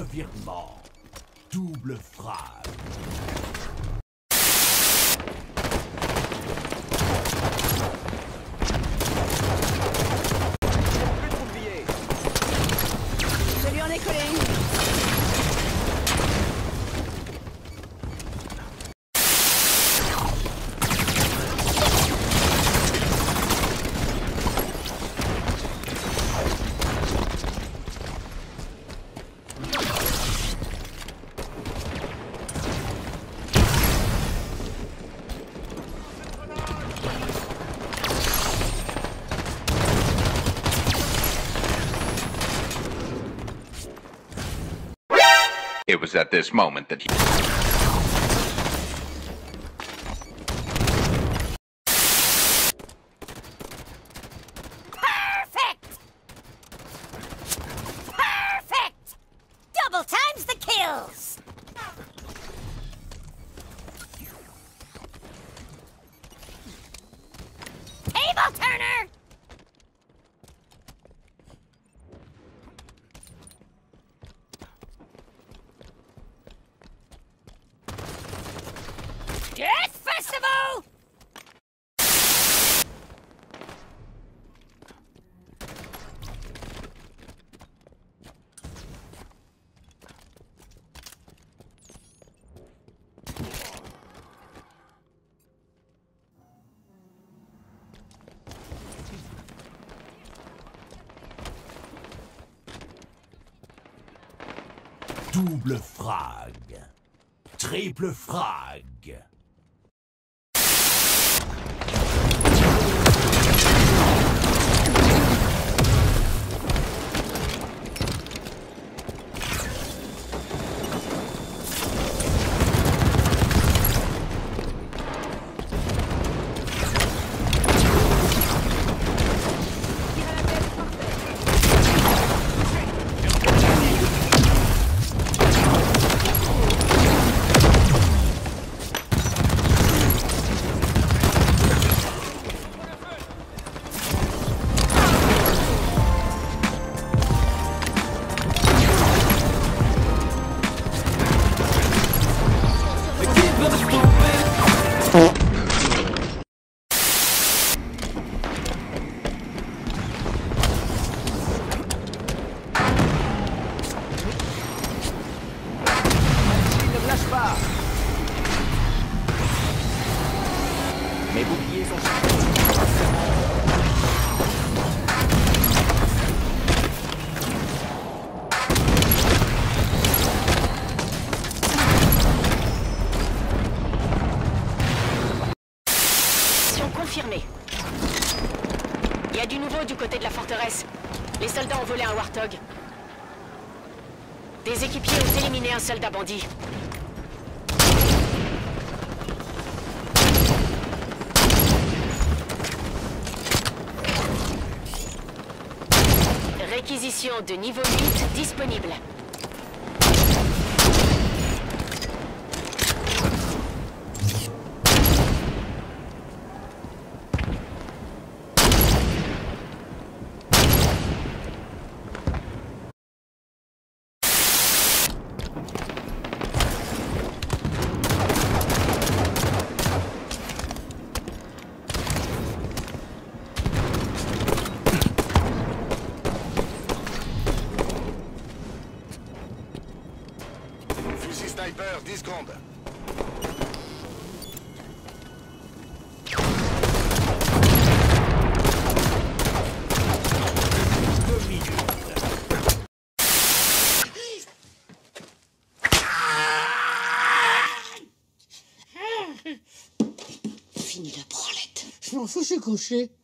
Revirement. Double frappe. Je lui en ai collé une. It was at this moment that he... Perfect! Perfect! Double times the kills! Table turner! Death Festival! Double frag. Triple frag. Mes boucliers sont chargés. Mission confirmée. Il y a du nouveau du côté de la forteresse. Les soldats ont volé un Warthog. Des équipiers ont éliminé un soldat bandit. Réquisition de niveau 8 disponible. Fusil sniper, 10 secondes. Fini la branlette. Je m'en fous, je suis couché.